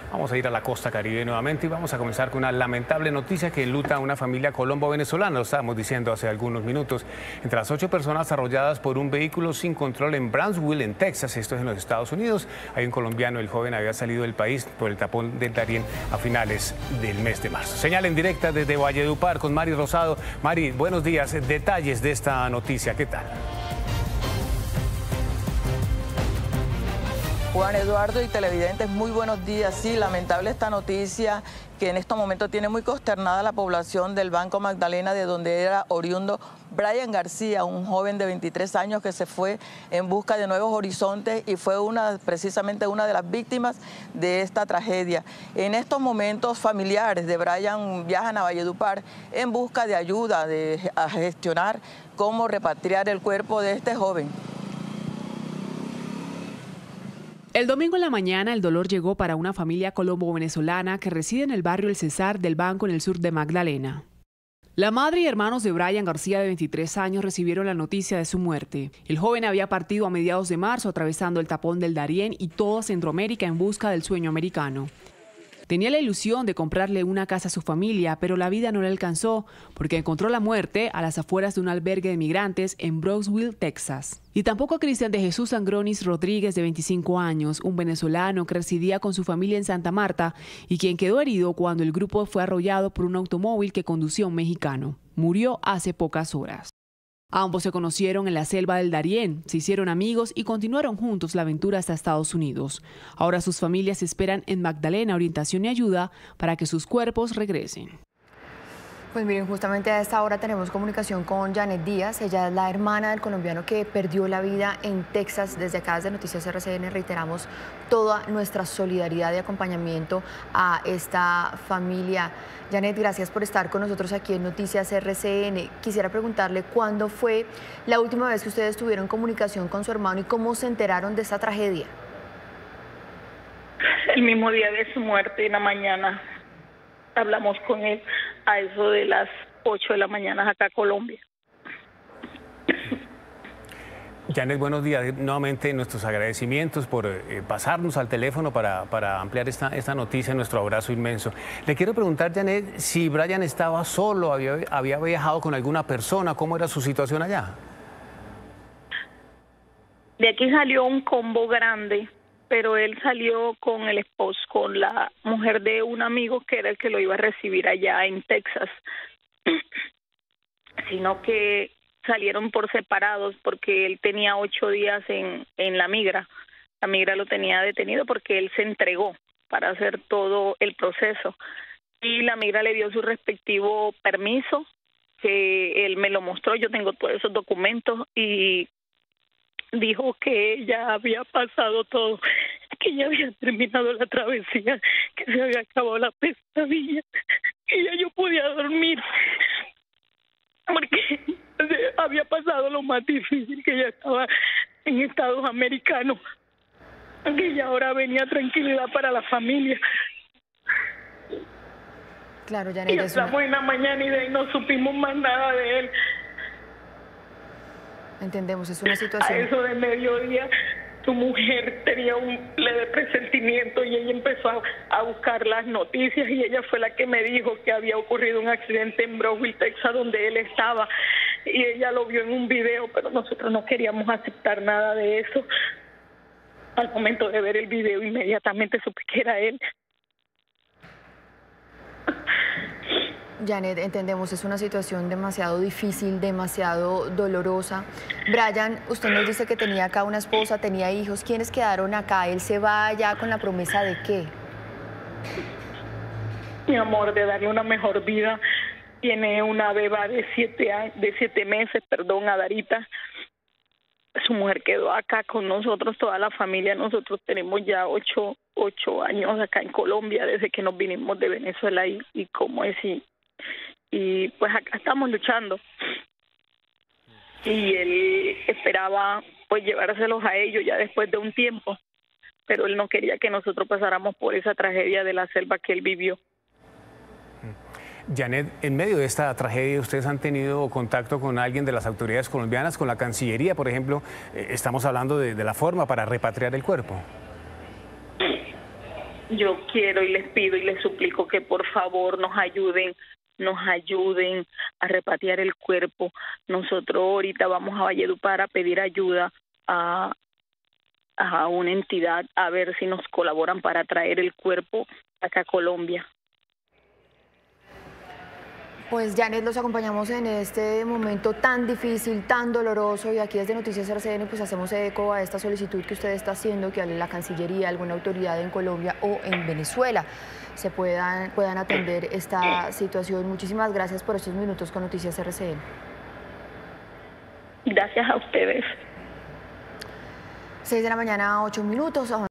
Vamos a ir a la costa Caribe nuevamente y vamos a comenzar con una lamentable noticia que enluta a una familia colombo-venezolana, lo estábamos diciendo hace algunos minutos. Entre las 8 personas arrolladas por un vehículo sin control en Brownsville, en Texas, esto es en los Estados Unidos, hay un colombiano, el joven había salido del país por el tapón del Darién a finales del mes de marzo. Señal en directa desde Valledupar con Mari Rosado. Mari, buenos días, detalles de esta noticia, ¿qué tal? Juan Eduardo y televidentes, muy buenos días. Sí, lamentable esta noticia que en estos momentos tiene muy consternada la población del Banco Magdalena, de donde era oriundo Brian García, un joven de 23 años que se fue en busca de nuevos horizontes y fue precisamente una de las víctimas de esta tragedia. En estos momentos, familiares de Brian viajan a Valledupar en busca de ayuda a gestionar cómo repatriar el cuerpo de este joven. El domingo en la mañana el dolor llegó para una familia colombo-venezolana que reside en el barrio El Cesar del Banco en el sur de Magdalena. La madre y hermanos de Brian García, de 23 años, recibieron la noticia de su muerte. El joven había partido a mediados de marzo atravesando el tapón del Darién y toda Centroamérica en busca del sueño americano. Tenía la ilusión de comprarle una casa a su familia, pero la vida no le alcanzó porque encontró la muerte a las afueras de un albergue de migrantes en Brownsville, Texas. Y tampoco a Cristian de Jesús Angronis Rodríguez, de 25 años, un venezolano que residía con su familia en Santa Marta y quien quedó herido cuando el grupo fue arrollado por un automóvil que conducía un mexicano. Murió hace pocas horas. Ambos se conocieron en la selva del Darién, se hicieron amigos y continuaron juntos la aventura hasta Estados Unidos. Ahora sus familias esperan en Magdalena orientación y ayuda para que sus cuerpos regresen. Pues miren, justamente a esta hora tenemos comunicación con Janet Díaz. Ella es la hermana del colombiano que perdió la vida en Texas. Desde acá, desde Noticias RCN, reiteramos toda nuestra solidaridad y acompañamiento a esta familia. Janet, gracias por estar con nosotros aquí en Noticias RCN. Quisiera preguntarle cuándo fue la última vez que ustedes tuvieron comunicación con su hermano y cómo se enteraron de esta tragedia. El mismo día de su muerte, en la mañana, hablamos con él a eso de las 8 de la mañana acá en Colombia. Janet, buenos días. Nuevamente nuestros agradecimientos por pasarnos al teléfono para ampliar esta noticia, nuestro abrazo inmenso. Le quiero preguntar, Janet, si Brian estaba solo, había viajado con alguna persona, ¿cómo era su situación allá? De aquí salió un combo grande, pero él salió con el esposo, con la mujer de un amigo que era el que lo iba a recibir allá en Texas, sino que salieron por separados porque él tenía 8 días en la migra. La migra lo tenía detenido porque él se entregó para hacer todo el proceso y la migra le dio su respectivo permiso, que él me lo mostró, yo tengo todos esos documentos, y dijo que ya había pasado todo, que ya había terminado la travesía, que se había acabado la pesadilla, que ya yo podía dormir, porque había pasado lo más difícil, que ya estaba en Estados Americanos, que ya ahora venía tranquilidad para la familia. Claro, Janet, y hablamos en la mañana y de ahí no supimos más nada de él. Entendemos, es una situación. A eso de mediodía, su mujer tenía un leve presentimiento y ella empezó a buscar las noticias y ella fue la que me dijo que había ocurrido un accidente en Brownsville, Texas, donde él estaba, y ella lo vio en un video, pero nosotros no queríamos aceptar nada de eso. Al momento de ver el video, inmediatamente supe que era él. Janet, entendemos, es una situación demasiado difícil, demasiado dolorosa. Brian, usted nos dice que tenía acá una esposa, tenía hijos. ¿Quiénes quedaron acá? ¿Él se va allá con la promesa de qué? Mi amor, de darle una mejor vida. Tiene una beba de 7 meses, Adarita. Su mujer quedó acá con nosotros, toda la familia. Nosotros tenemos ya 8 años acá en Colombia, desde que nos vinimos de Venezuela y cómo es, y pues acá estamos luchando. Y él esperaba pues llevárselos a ellos ya después de un tiempo, pero él no quería que nosotros pasáramos por esa tragedia de la selva que él vivió. Janet, en medio de esta tragedia, ¿ustedes han tenido contacto con alguien de las autoridades colombianas, con la Cancillería, por ejemplo? Estamos hablando de la forma para repatriar el cuerpo. yo quiero y les pido y les suplico que por favor nos ayuden a repatriar el cuerpo. Nosotros ahorita vamos a Valledupar a pedir ayuda a una entidad a ver si nos colaboran para traer el cuerpo acá a Colombia. Pues Janet, los acompañamos en este momento tan difícil, tan doloroso, y aquí desde Noticias RCN pues hacemos eco a esta solicitud que usted está haciendo, que la Cancillería, alguna autoridad en Colombia o en Venezuela se puedan atender esta situación. Muchísimas gracias por estos minutos con Noticias RCN. Gracias a ustedes. 6 de la mañana, 8 minutos.